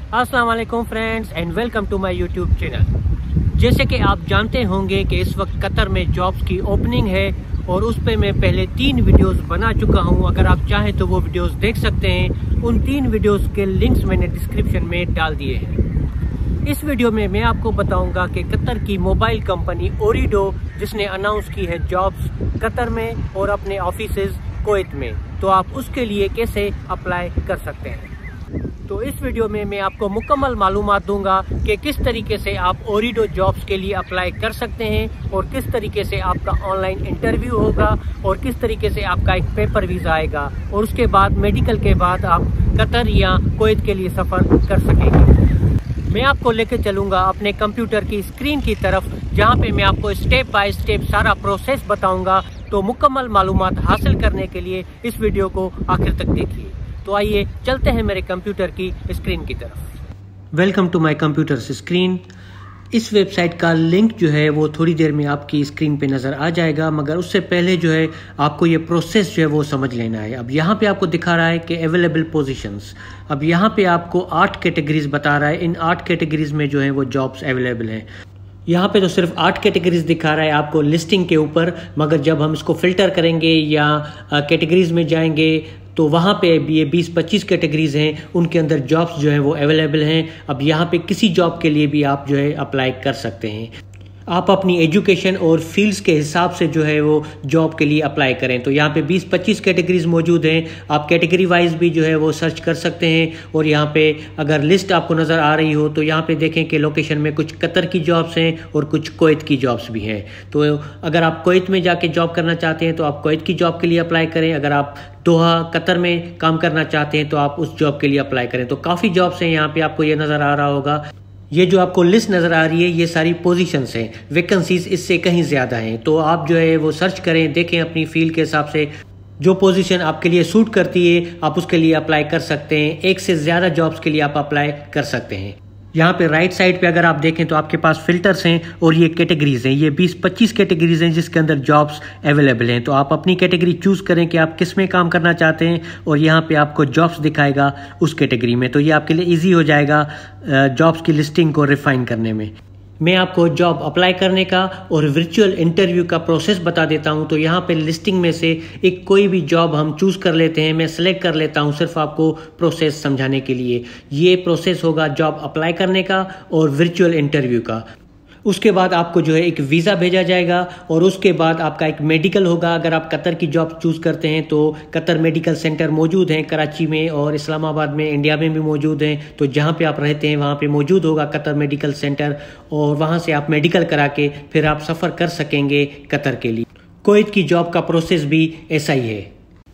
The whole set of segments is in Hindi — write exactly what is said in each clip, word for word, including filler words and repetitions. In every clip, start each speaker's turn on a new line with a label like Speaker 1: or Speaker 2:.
Speaker 1: अस्सलाम वालेकुम friends and welcome to my YouTube channel. जैसे कि आप जानते होंगे कि इस वक्त कतर में जॉब्स की ओपनिंग है और उस पे मैं पहले तीन वीडियोस बना चुका हूं। अगर आप चाहें तो वो वीडियोस देख सकते हैं। उन तीन वीडियोस के लिंक्स मैंने डिस्क्रिप्शन में डाल दिए हैं। इस वीडियो में मैं आपको बताऊंगा कि कतर की मोबाइल कंपनी ओरिडो जिसने अनाउंस की है जॉब्स कतर में और अपने ऑफिसेज कुवैत में, तो आप उसके लिए कैसे अप्लाई कर सकते हैं। तो इस वीडियो में मैं आपको मुकम्मल मालूमात दूंगा कि किस तरीके से आप ओरिडो जॉब्स के लिए अप्लाई कर सकते हैं और किस तरीके से आपका ऑनलाइन इंटरव्यू होगा और किस तरीके से आपका एक पेपर वीज़ा आएगा और उसके बाद मेडिकल के बाद आप कतर या कुवैत के लिए सफ़र कर सकेंगे। मैं आपको लेकर चलूँगा अपने कंप्यूटर की स्क्रीन की तरफ, जहाँ पे मैं आपको स्टेप बाय स्टेप सारा प्रोसेस बताऊँगा। तो मुकम्मल मालूमात हासिल करने के लिए इस वीडियो को आखिर तक देखिए। तो आइए चलते हैं मेरे कंप्यूटर की स्क्रीन की तरफ। Welcome to my computer screen. इस वेबसाइट का लिंक जो है वो थोड़ी देर में आपकी स्क्रीन पे नज़र आ जाएगा, मगर उससे पहले जो है आपको ये प्रोसेस जो है वो समझ लेना है। अब यहाँ पे आपको दिखा रहा है कि अवेलेबल पोजीशंस। अब यहाँ पे आपको आठ कैटेगरीज बता रहा है। इन आठ कैटेगरीज में जो है वो जॉब्स अवेलेबल हैं। यहाँ पे तो सिर्फ आठ कैटेगरीज दिखा रहा है आपको लिस्टिंग के ऊपर, मगर जब हम इसको फिल्टर करेंगे या कैटेगरीज में जाएंगे तो वहाँ पे ये बीस पच्चीस कैटेगरीज हैं, उनके अंदर जॉब्स जो हैं वो अवेलेबल हैं। अब यहाँ पे किसी जॉब के लिए भी आप जो है अप्लाई कर सकते हैं। आप अपनी एजुकेशन और फील्ड्स के हिसाब से जो है वो जॉब के लिए अप्लाई करें। तो यहाँ पे बीस पच्चीस कैटेगरीज मौजूद हैं। आप कैटेगरी वाइज भी जो है वो सर्च कर सकते हैं। और यहाँ पे अगर लिस्ट आपको नज़र आ रही हो तो यहाँ पे देखें कि लोकेशन में कुछ कतर की जॉब्स हैं और कुछ कुवैत की जॉब्स भी हैं। तो अगर आप कुवैत में जाके जॉब करना चाहते हैं तो आप कुवैत की जॉब के लिए अप्लाई करें। अगर आप दोहा कतर में काम करना चाहते हैं तो आप उस जॉब के लिए अप्लाई करें। तो काफ़ी जॉब्स हैं यहाँ पे, आपको ये नज़र आ रहा होगा। ये जो आपको लिस्ट नज़र आ रही है ये सारी पोजीशंस हैं, वैकेंसीज इससे कहीं ज़्यादा हैं। तो आप जो है वो सर्च करें, देखें अपनी फील्ड के हिसाब से जो पोजीशन आपके लिए सूट करती है आप उसके लिए अप्लाई कर सकते हैं। एक से ज़्यादा जॉब्स के लिए आप अप्लाई कर सकते हैं। यहाँ पे राइट साइड पे अगर आप देखें तो आपके पास फिल्टर्स हैं और ये कैटेगरीज हैं। ये बीस पच्चीस कैटेगरीज हैं जिसके अंदर जॉब्स अवेलेबल हैं। तो आप अपनी कैटेगरी चूज़ करें कि आप किस में काम करना चाहते हैं और यहाँ पे आपको जॉब्स दिखाएगा उस कैटेगरी में। तो ये आपके लिए ईजी हो जाएगा जॉब्स की लिस्टिंग को रिफाइन करने में। मैं आपको जॉब अप्लाई करने का और वर्चुअल इंटरव्यू का प्रोसेस बता देता हूं। तो यहाँ पे लिस्टिंग में से एक कोई भी जॉब हम चूज़ कर लेते हैं। मैं सेलेक्ट कर लेता हूं सिर्फ आपको प्रोसेस समझाने के लिए। ये प्रोसेस होगा जॉब अप्लाई करने का और वर्चुअल इंटरव्यू का। उसके बाद आपको जो है एक वीज़ा भेजा जाएगा और उसके बाद आपका एक मेडिकल होगा। अगर आप कतर की जॉब चूज़ करते हैं तो कतर मेडिकल सेंटर मौजूद हैं कराची में और इस्लामाबाद में, इंडिया में भी मौजूद हैं। तो जहाँ पे आप रहते हैं वहाँ पे मौजूद होगा कतर मेडिकल सेंटर और वहाँ से आप मेडिकल करा के फिर आप सफ़र कर सकेंगे कतर के लिए। कुवैत की जॉब का प्रोसेस भी ऐसा ही है।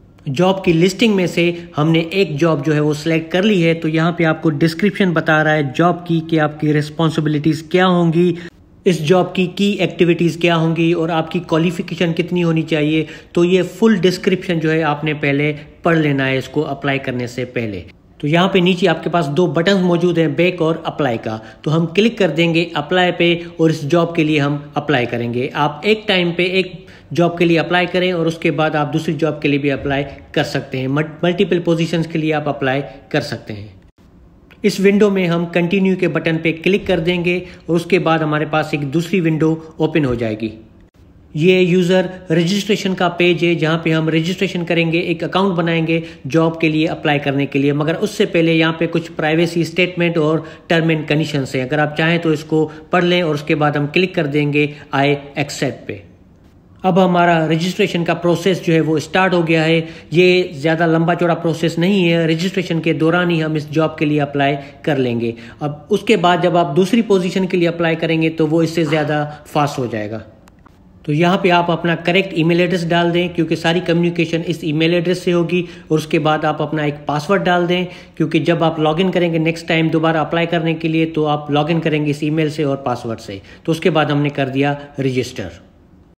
Speaker 1: जॉब की लिस्टिंग में से हमने एक जॉब जो है वो सिलेक्ट कर ली है। तो यहाँ पे आपको डिस्क्रिप्शन बता रहा है जॉब की कि आपकी रिस्पॉन्सिबिलिटीज़ क्या होंगी, इस जॉब की की एक्टिविटीज़ क्या होंगी और आपकी क्वालिफिकेशन कितनी होनी चाहिए। तो ये फुल डिस्क्रिप्शन जो है आपने पहले पढ़ लेना है इसको अप्लाई करने से पहले। तो यहाँ पे नीचे आपके पास दो बटन मौजूद हैं, बैक और अप्लाई का। तो हम क्लिक कर देंगे अप्लाई पे और इस जॉब के लिए हम अप्लाई करेंगे। आप एक टाइम पे एक जॉब के लिए अप्लाई करें और उसके बाद आप दूसरी जॉब के लिए भी अप्लाई कर सकते हैं। मल्टीपल पोजीशंस के लिए आप अप्लाई कर सकते हैं। इस विंडो में हम कंटिन्यू के बटन पे क्लिक कर देंगे और उसके बाद हमारे पास एक दूसरी विंडो ओपन हो जाएगी। ये यूज़र रजिस्ट्रेशन का पेज है जहाँ पे हम रजिस्ट्रेशन करेंगे, एक अकाउंट बनाएंगे जॉब के लिए अप्लाई करने के लिए। मगर उससे पहले यहाँ पे कुछ प्राइवेसी स्टेटमेंट और टर्म एंड कंडीशंस हैं। अगर आप चाहें तो इसको पढ़ लें और उसके बाद हम क्लिक कर देंगे आई एक्सेप्ट पे। अब हमारा रजिस्ट्रेशन का प्रोसेस जो है वो स्टार्ट हो गया है। ये ज़्यादा लंबा चौड़ा प्रोसेस नहीं है, रजिस्ट्रेशन के दौरान ही हम इस जॉब के लिए अप्लाई कर लेंगे। अब उसके बाद जब आप दूसरी पोजीशन के लिए अप्लाई करेंगे तो वो इससे ज़्यादा फास्ट हो जाएगा। तो यहाँ पे आप अपना करेक्ट ईमेल एड्रेस डाल दें क्योंकि सारी कम्युनिकेशन इस ईमेल एड्रेस से होगी। और उसके बाद आप अपना एक पासवर्ड डाल दें क्योंकि जब आप लॉगिन करेंगे नेक्स्ट टाइम दोबारा अप्लाई करने के लिए तो आप लॉगिन करेंगे इस ईमेल से और पासवर्ड से। तो उसके बाद हमने कर दिया रजिस्टर।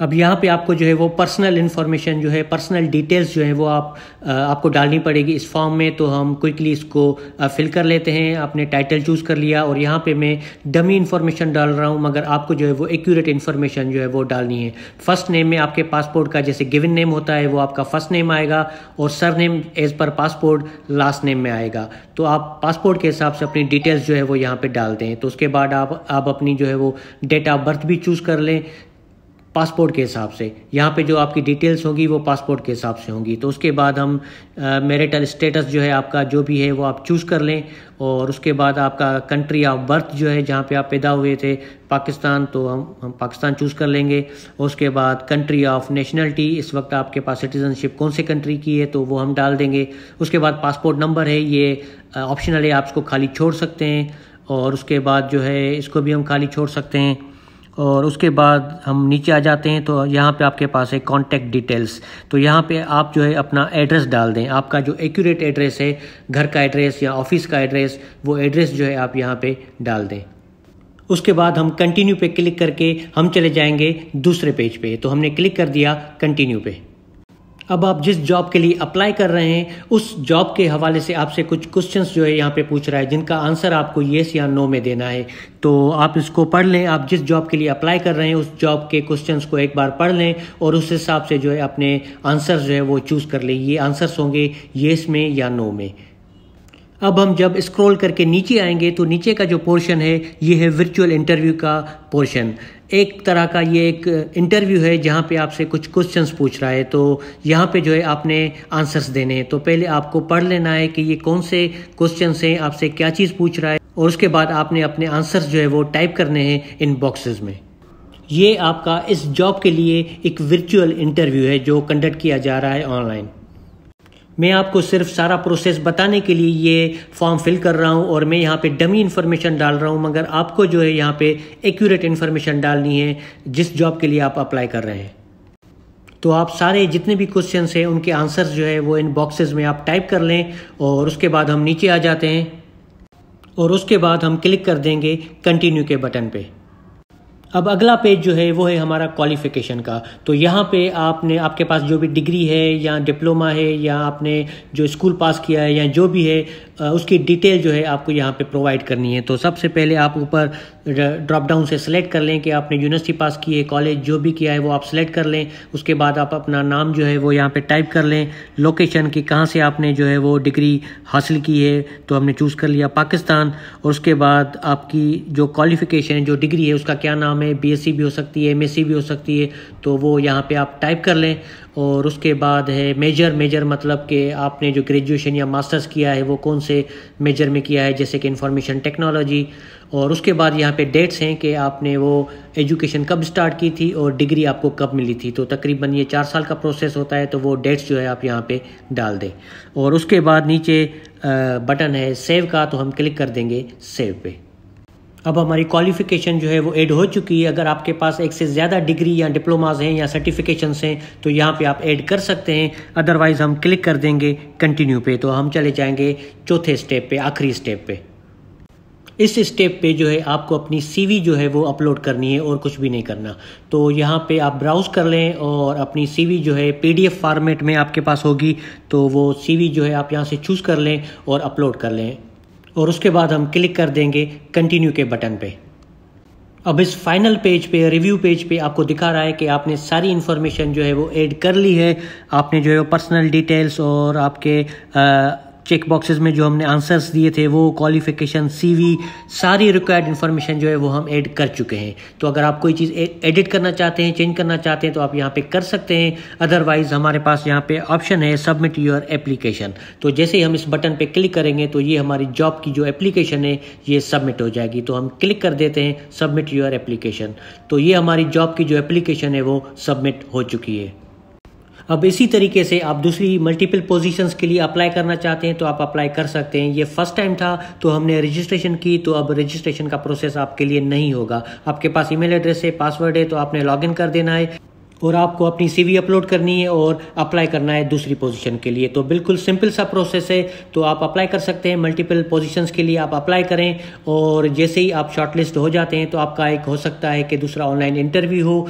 Speaker 1: अब यहाँ पे आपको जो है वो पर्सनल इन्फॉर्मेशन जो है, पर्सनल डिटेल्स जो है वो आप आपको डालनी पड़ेगी इस फॉर्म में। तो हम क्विकली इसको फिल कर लेते हैं। आपने टाइटल चूज़ कर लिया और यहाँ पे मैं डमी इन्फॉर्मेशन डाल रहा हूँ, मगर आपको जो है वो एक्यूरेट इन्फॉर्मेशन जो है वो डालनी है। फर्स्ट नेम में आपके पासपोर्ट का जैसे गिवन नेम होता है वो आपका फर्स्ट नेम आएगा और surname as per passport last name में आएगा। तो आप पासपोर्ट के हिसाब से अपनी डिटेल्स जो है वो यहाँ पे डाल दें। तो उसके बाद आप आप अपनी जो है वो डेट ऑफ बर्थ भी चूज़ कर लें पासपोर्ट के हिसाब से। यहाँ पे जो आपकी डिटेल्स होगी वो पासपोर्ट के हिसाब से होंगी। तो उसके बाद हम मैरिटल स्टेटस जो है आपका जो भी है वो आप चूज़ कर लें और उसके बाद आपका कंट्री ऑफ बर्थ जो है जहाँ पे आप पैदा हुए थे पाकिस्तान, तो हम हम पाकिस्तान चूज़ कर लेंगे। और उसके बाद कंट्री ऑफ नेशनलिटी, इस वक्त आपके पास सिटीजनशिप कौन से कंट्री की है तो वो हम डाल देंगे। उसके बाद पासपोर्ट नंबर है, ये ऑप्शनल है, आप इसको खाली छोड़ सकते हैं। और उसके बाद जो है इसको भी हम खाली छोड़ सकते हैं। और उसके बाद हम नीचे आ जाते हैं तो यहाँ पे आपके पास है कॉन्टैक्ट डिटेल्स। तो यहाँ पे आप जो है अपना एड्रेस डाल दें, आपका जो एक्यूरेट एड्रेस है, घर का एड्रेस या ऑफिस का एड्रेस, वो एड्रेस जो है आप यहाँ पे डाल दें। उसके बाद हम कंटिन्यू पे क्लिक करके हम चले जाएंगे दूसरे पेज पे। तो हमने क्लिक कर दिया कंटिन्यू पे। अब आप जिस जॉब के लिए अप्लाई कर रहे हैं उस जॉब के हवाले से आपसे कुछ क्वेश्चंस जो है यहाँ पे पूछ रहा है, जिनका आंसर आपको येस या नो में देना है। तो आप इसको पढ़ लें। आप जिस जॉब के लिए अप्लाई कर रहे हैं उस जॉब के क्वेश्चंस को एक बार पढ़ लें और उस हिसाब से जो है अपने आंसर जो है वो चूज़ कर लें। ये आंसर्स होंगे येस में या नो में। अब हम जब स्क्रॉल करके नीचे आएंगे तो नीचे का जो पोर्शन है ये है वर्चुअल इंटरव्यू का पोर्शन। एक तरह का ये एक इंटरव्यू है जहाँ पे आपसे कुछ क्वेश्चंस पूछ रहा है। तो यहाँ पे जो है आपने आंसर्स देने हैं। तो पहले आपको पढ़ लेना है कि ये कौन से क्वेश्चंस हैं, आपसे क्या चीज़ पूछ रहा है, और उसके बाद आपने अपने आंसर्स जो है वो टाइप करने हैं इन बॉक्सेस में। ये आपका इस जॉब के लिए एक वर्चुअल इंटरव्यू है जो कंडक्ट किया जा रहा है ऑनलाइन। मैं आपको सिर्फ सारा प्रोसेस बताने के लिए ये फॉर्म फिल कर रहा हूँ और मैं यहाँ पे डमी इन्फॉर्मेशन डाल रहा हूँ, मगर आपको जो है यहाँ पे एक्यूरेट इन्फॉर्मेशन डालनी है जिस जॉब के लिए आप अप्लाई कर रहे हैं। तो आप सारे जितने भी क्वेश्चंस हैं उनके आंसर्स जो है वो इन बॉक्सेस में आप टाइप कर लें और उसके बाद हम नीचे आ जाते हैं और उसके बाद हम क्लिक कर देंगे कंटिन्यू के बटन पे। अब अगला पेज जो है वो है हमारा क्वालिफिकेशन का। तो यहाँ पे आपने आपके पास जो भी डिग्री है या डिप्लोमा है या आपने जो स्कूल पास किया है या जो भी है उसकी डिटेल जो है आपको यहाँ पे प्रोवाइड करनी है। तो सबसे पहले आप ऊपर ड्रॉप डाउन से सिलेक्ट कर लें कि आपने यूनिवर्सिटी पास की है, कॉलेज जो भी किया है वो आप सिलेक्ट कर लें। उसके बाद आप अपना नाम जो है वो यहाँ पे टाइप कर लें, लोकेशन की कहाँ से आपने जो है वो डिग्री हासिल की है, तो हमने चूज़ कर लिया पाकिस्तान। और उसके बाद आपकी जो क्वालिफिकेशन है, जो डिग्री है उसका क्या नाम है, बीएससी भी हो सकती है, एमएससी भी हो सकती है, तो वो यहाँ पे आप टाइप कर लें। और उसके बाद है मेजर। मेजर मतलब कि आपने जो ग्रेजुएशन या मास्टर्स किया है वो कौन से मेजर में किया है, जैसे कि इंफॉर्मेशन टेक्नोलॉजी। और उसके बाद यहाँ पे डेट्स हैं कि आपने वो एजुकेशन कब स्टार्ट की थी और डिग्री आपको कब मिली थी। तो तकरीबन ये चार साल का प्रोसेस होता है, तो वो डेट्स जो है आप यहाँ पे डाल दें। और उसके बाद नीचे बटन है सेव का, तो हम क्लिक कर देंगे सेव पे। अब हमारी क्वालिफिकेशन जो है वो ऐड हो चुकी है। अगर आपके पास एक से ज़्यादा डिग्री या डिप्लोमाज हैं या सर्टिफिकेशंस हैं तो यहाँ पे आप ऐड कर सकते हैं, अदरवाइज़ हम क्लिक कर देंगे कंटिन्यू पे। तो हम चले जाएंगे चौथे स्टेप पे, आखिरी स्टेप पे। इस स्टेप पे जो है आपको अपनी सीवी जो है वो अपलोड करनी है और कुछ भी नहीं करना। तो यहाँ पे आप ब्राउज़ कर लें और अपनी सीवी जो है पीडीएफ फॉर्मेट में आपके पास होगी, तो वो सीवी जो है आप यहाँ से चूज़ कर लें और अपलोड कर लें। और उसके बाद हम क्लिक कर देंगे कंटिन्यू के बटन पे। अब इस फाइनल पेज पे, रिव्यू पेज पे आपको दिखा रहा है कि आपने सारी इन्फॉर्मेशन जो है वो ऐड कर ली है। आपने जो है पर्सनल डिटेल्स और आपके आ, चेक बॉक्सेस में जो हमने आंसर्स दिए थे वो, क्वालिफिकेशन, सीवी, सारी रिक्वायर्ड इन्फॉर्मेशन जो है वो हम ऐड कर चुके हैं। तो अगर आप कोई चीज़ एडिट करना चाहते हैं, चेंज करना चाहते हैं तो आप यहाँ पे कर सकते हैं। अदरवाइज हमारे पास यहाँ पे ऑप्शन है सबमिट योर एप्लीकेशन। तो जैसे ही हम इस बटन पे क्लिक करेंगे तो ये हमारी जॉब की जो एप्लीकेशन है ये सबमिट हो जाएगी। तो हम क्लिक कर देते हैं सबमिट योर एप्लीकेशन। तो ये हमारी जॉब की जो एप्लीकेशन है वो सबमिट हो चुकी है। अब इसी तरीके से आप दूसरी मल्टीपल पोजीशंस के लिए अप्लाई करना चाहते हैं तो आप अप्लाई कर सकते हैं। ये फर्स्ट टाइम था तो हमने रजिस्ट्रेशन की, तो अब रजिस्ट्रेशन का प्रोसेस आपके लिए नहीं होगा। आपके पास ईमेल एड्रेस है, पासवर्ड है, तो आपने लॉगिन कर देना है और आपको अपनी सीवी अपलोड करनी है और अप्लाई करना है दूसरी पोजीशन के लिए। तो बिल्कुल सिंपल सा प्रोसेस है। तो आप अप्लाई कर सकते हैं, मल्टीपल पोजीशंस के लिए आप अप्लाई करें और जैसे ही आप शॉर्टलिस्ट हो जाते हैं तो आपका एक हो सकता है कि दूसरा ऑनलाइन इंटरव्यू हो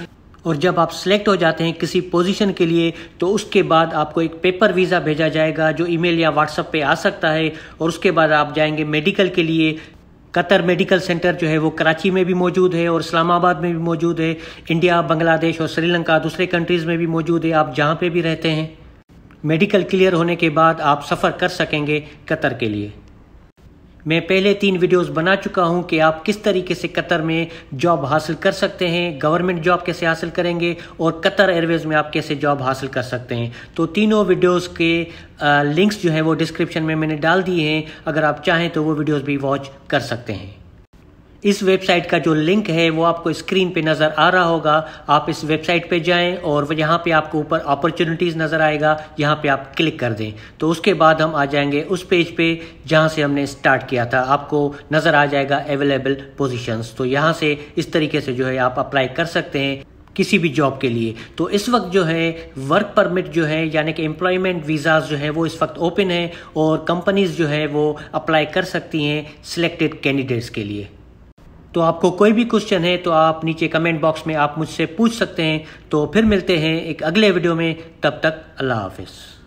Speaker 1: और जब आप सिलेक्ट हो जाते हैं किसी पोजीशन के लिए तो उसके बाद आपको एक पेपर वीज़ा भेजा जाएगा जो ईमेल या व्हाट्सएप पे आ सकता है। और उसके बाद आप जाएंगे मेडिकल के लिए। कतर मेडिकल सेंटर जो है वो कराची में भी मौजूद है और इस्लामाबाद में भी मौजूद है। इंडिया, बांग्लादेश और श्रीलंका दूसरे कंट्रीज़ में भी मौजूद है, आप जहाँ पे भी रहते हैं। मेडिकल क्लियर होने के बाद आप सफ़र कर सकेंगे कतर के लिए। मैं पहले तीन वीडियोस बना चुका हूं कि आप किस तरीके से कतर में जॉब हासिल कर सकते हैं, गवर्नमेंट जॉब कैसे हासिल करेंगे और कतर एयरवेज़ में आप कैसे जॉब हासिल कर सकते हैं। तो तीनों वीडियोस के लिंक्स जो है वो डिस्क्रिप्शन में मैंने डाल दिए हैं, अगर आप चाहें तो वो वीडियोस भी वॉच कर सकते हैं। इस वेबसाइट का जो लिंक है वो आपको स्क्रीन पे नज़र आ रहा होगा। आप इस वेबसाइट पे जाएं और यहाँ पे आपको ऊपर अपॉर्चुनिटीज़ नज़र आएगा, यहाँ पे आप क्लिक कर दें तो उसके बाद हम आ जाएंगे उस पेज पे जहाँ से हमने स्टार्ट किया था। आपको नज़र आ जाएगा अवेलेबल पोजीशंस, तो यहाँ से इस तरीके से जो है आप अप्लाई कर सकते हैं किसी भी जॉब के लिए। तो इस वक्त जो है वर्क परमिट जो है यानी कि एम्प्लॉयमेंट वीज़ाज जो है वो इस वक्त ओपन है और कंपनीज जो है वो अप्लाई कर सकती हैं सिलेक्टेड कैंडिडेट्स के लिए। तो आपको कोई भी क्वेश्चन है तो आप नीचे कमेंट बॉक्स में आप मुझसे पूछ सकते हैं। तो फिर मिलते हैं एक अगले वीडियो में, तब तक अल्लाह हाफिज़।